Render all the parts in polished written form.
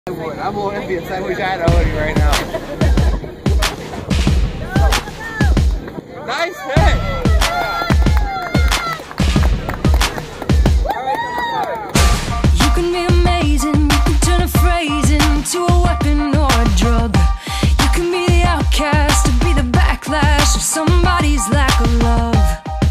I'm more envious. I wish I had a hoodie right now. Nice hit! You can be amazing, you can turn a phrase into a weapon or a drug. You can be the outcast to be the backlash of somebody's lack of love.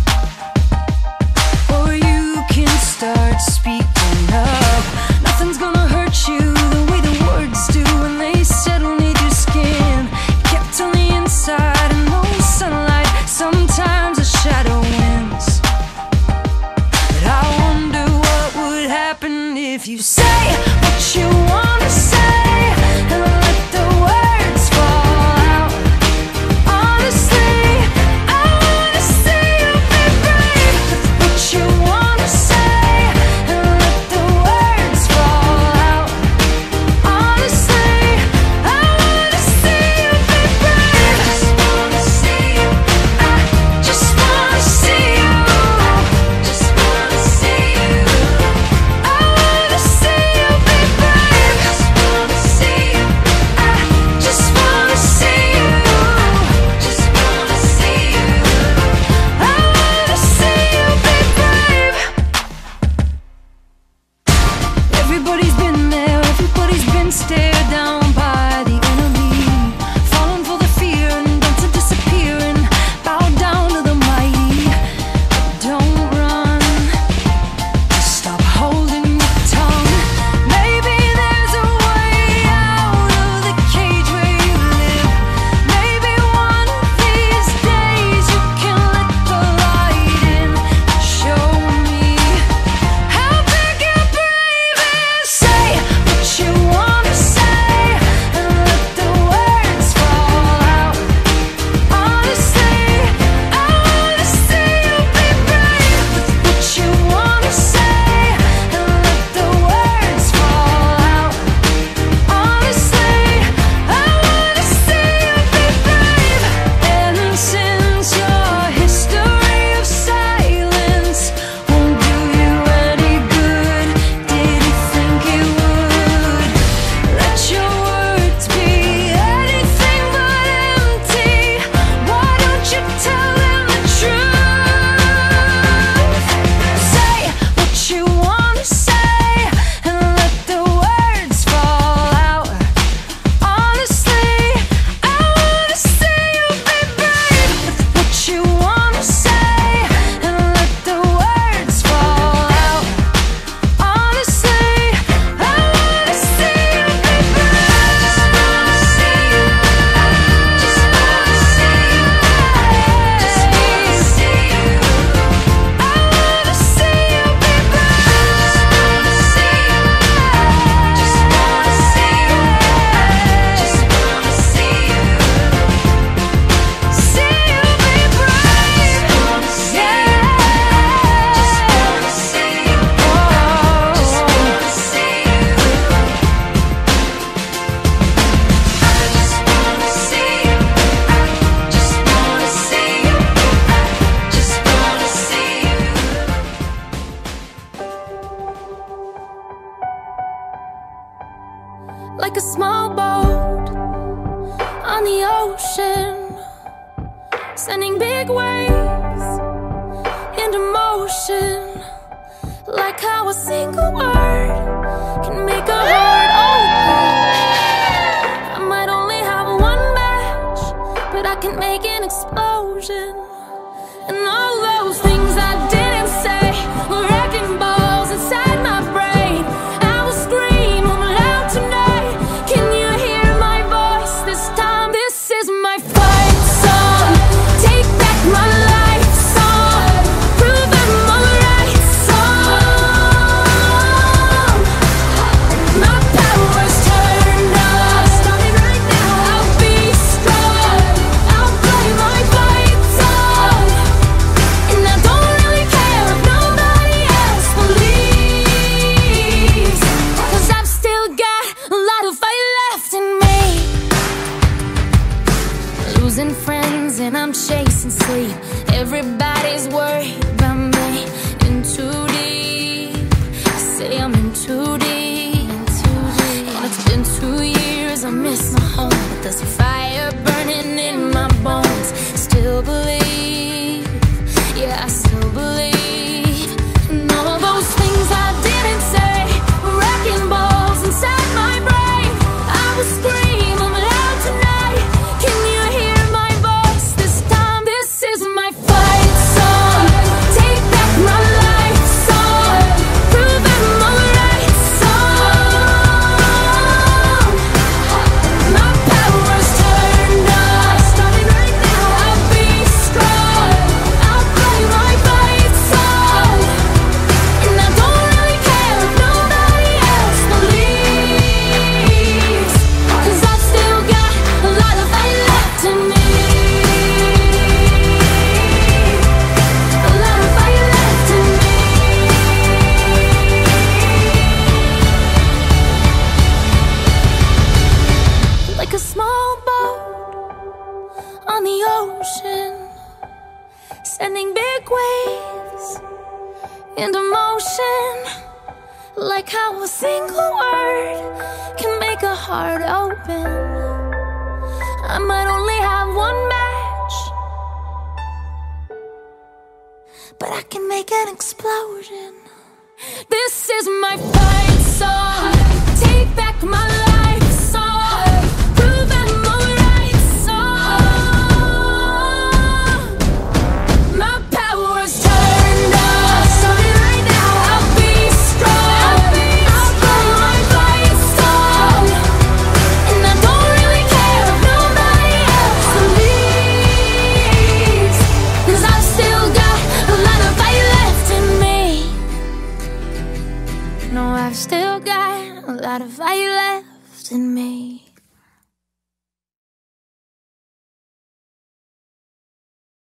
Or you can start speaking up. Nothing's gonna hurt you the way the words do when they settle near your skin. Kept on the inside and no sunlight, sometimes a shadow wins. But I wonder what would happen if you say what you wanna say and let the words fall out. Honestly, I wanna see you be brave with what you wanna say and let the words fall out. Honestly, I wanna see you be brave. Just wanna see you. I just wanna see you. Just wanna see you. I wanna see you be brave. Just wanna see you. I just wanna see you. Just wanna see you. I wanna see you be brave. Everybody's been there, everybody's been stared down by the enemy, falling for the fear and done to disappear and bow down to the mighty. Don't run, just stop holding your tongue. Maybe there's a way out of the cage where you live. Maybe one of these days you can let the light in. Show me how big your brave is. Say what you wanna say and let the words fall out. Honestly, I wanna see you be brave with what you wanna say and let the words fall out. Honestly, I wanna see you be brave. And since your history of silence won't do you any good, did you think it would? Let your words be anything but empty. Why don't you tell them the truth? Say what you wanna say and let the words fall out. Honestly, I wanna see you be brave with what you wanna say and let the words fall out. Honestly, I wanna see you be brave. Just wanna see you. Just wanna see you. Just wanna see you. I wanna see you be brave. Just wanna see you. Just wanna see you. See you be brave. Just wanna see you. Just wanna see you. Just wanna see you. I just wanna see you. I just wanna see you. I just wanna see you. Like a small boat on the ocean, sending big waves into motion. Like how a single word can make a heart open. I might only have one match, but I can make an explosion. And all those things I didn't say were wrecking balls inside my brain. I will scream loud tonight. Can you hear my voice this time? This is my fight song. Take back my life song. Prove I'm alright song. My power's turned on. Starting right now. I'll be strong. I'll play my fight song. And I don't really care if nobody else believes, 'cause I've still got a lot of fight left in me. Losing friends and I'm chasing sleep. Everybody's worried about me. In too deep. I say I'm in too deep. And it's been 'cause I miss my home, but there's a fire burning in my bones. Still believe, yeah, I still believe. And all of those things I didn't say were wrecking balls inside my brain. I will scream, I'm loud tonight. Can you hear my voice this time? This is my fight song. Take back my life song. Prove I'm alright song. My power's turned on. Starting right now, I'll be strong. I'll play my fight song. And I don't really care if nobody else believes, 'cause I've still got a lot of fight left in me. A lot of fight left in me. Like a small boat on the ocean, sending big waves into motion. Like how a single word can make a heart open. I might only have one match, but I can make an explosion. This is my fight song. Take back my